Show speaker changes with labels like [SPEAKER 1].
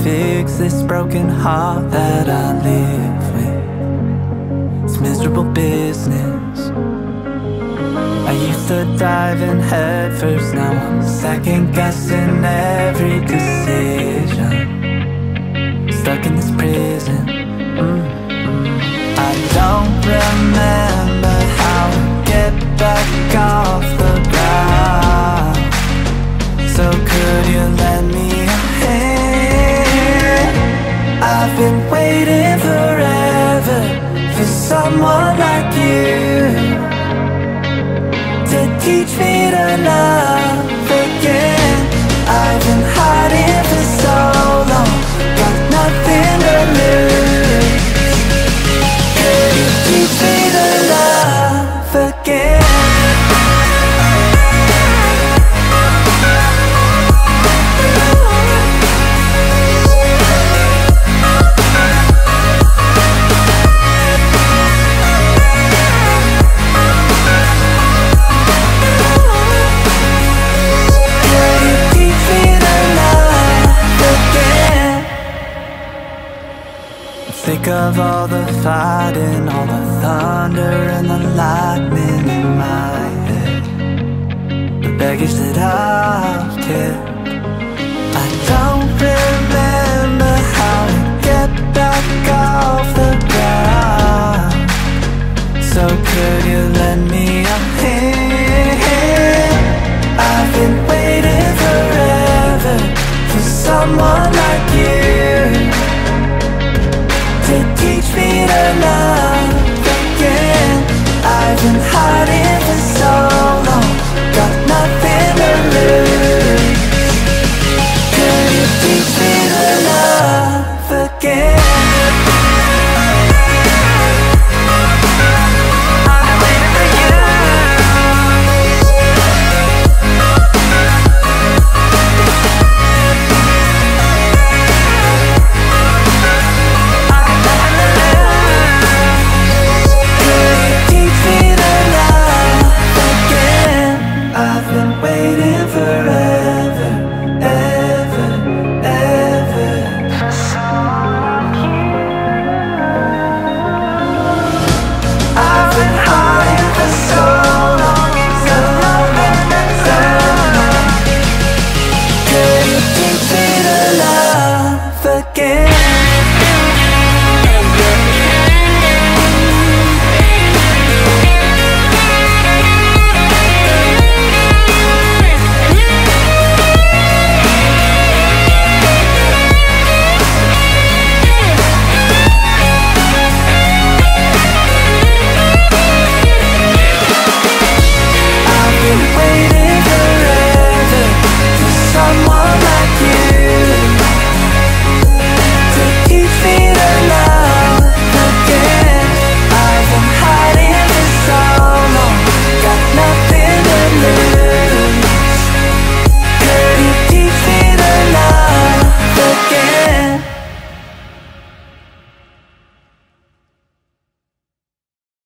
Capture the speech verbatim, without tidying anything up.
[SPEAKER 1] fix this broken heart that I live with. It's miserable business. I used to dive in head first, now I'm second guessing every decision. Stuck in this prison. mm-hmm. I don't remember how to get back off the ground. So could you lend me a hand? I've been waiting forever for someone like you to teach me to love again. I've been hiding for so long, got nothing to lose. Could you teach me to love again? Think of all the fighting, all the thunder and the lightning in my head, the baggage that I've kept. I don't really